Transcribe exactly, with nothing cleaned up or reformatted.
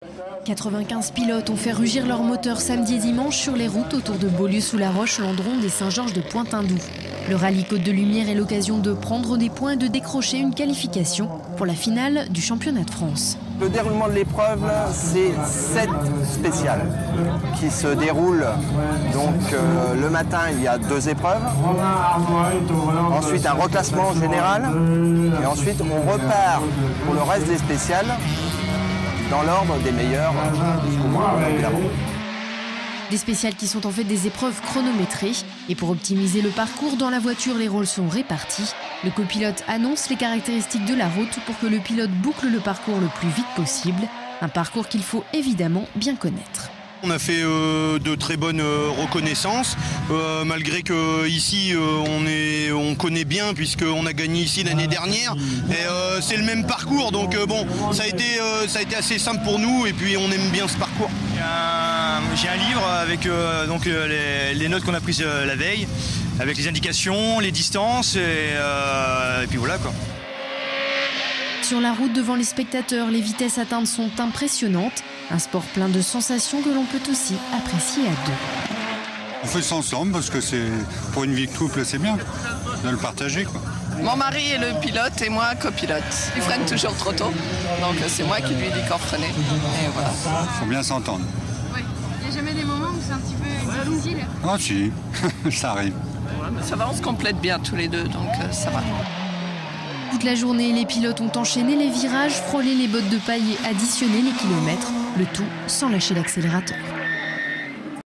quatre-vingt-quinze pilotes ont fait rugir leurs moteurs samedi et dimanche sur les routes autour de Beaulieu-sous-la-Roche, Landronde et Saint-Georges de Pointe-Indou. Le rallye Côte de Lumière est l'occasion de prendre des points et de décrocher une qualification pour la finale du championnat de France. Le déroulement de l'épreuve, c'est sept spéciales qui se déroulent. Donc euh, le matin, il y a deux épreuves. Ensuite, un reclassement général. Et ensuite, on repart pour le reste des spéciales dans l'ordre des meilleurs jusqu'au moins de la route. Des spéciales qui sont en fait des épreuves chronométrées. Et pour optimiser le parcours, dans la voiture, les rôles sont répartis. Le copilote annonce les caractéristiques de la route pour que le pilote boucle le parcours le plus vite possible. Un parcours qu'il faut évidemment bien connaître. On a fait euh, de très bonnes euh, reconnaissances, euh, malgré que ici euh, on, est, on connaît bien puisqu'on a gagné ici l'année dernière. Et euh, c'est le même parcours, donc euh, bon, ça a, été, euh, ça a été assez simple pour nous et puis on aime bien ce parcours. J'ai un livre avec euh, donc, euh, les, les notes qu'on a prises euh, la veille, avec les indications, les distances et, euh, et puis voilà quoi. Sur la route devant les spectateurs, les vitesses atteintes sont impressionnantes. Un sport plein de sensations que l'on peut aussi apprécier à deux. On fait ça ensemble parce que c'est pour une vie de couple, c'est bien de le partager, quoi. Mon mari est le pilote et moi copilote. Il freine toujours trop tôt, donc c'est moi qui lui dis qu'on freinait. Et voilà. Faut bien s'entendre. Oui. Il n'y a jamais des moments où c'est un petit peu difficile? Ah si, ça arrive. Ça va, on se complète bien tous les deux, donc ça va. Toute la journée, les pilotes ont enchaîné les virages, frôlé les bottes de paille et additionné les kilomètres, le tout sans lâcher l'accélérateur.